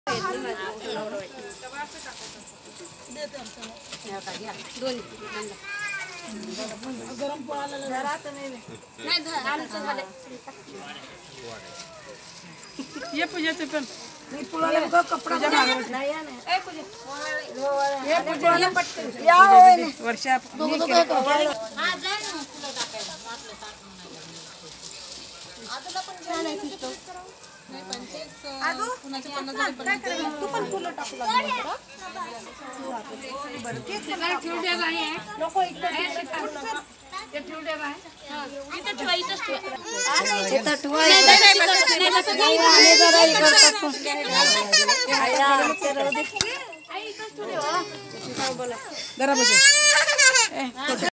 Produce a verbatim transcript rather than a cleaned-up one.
गरम पोळाला ये पूजेचे पण नाही पुळाला कपडा नाही आहे वर्षा तू पण फुलं टाकू लागला नको जरा बघ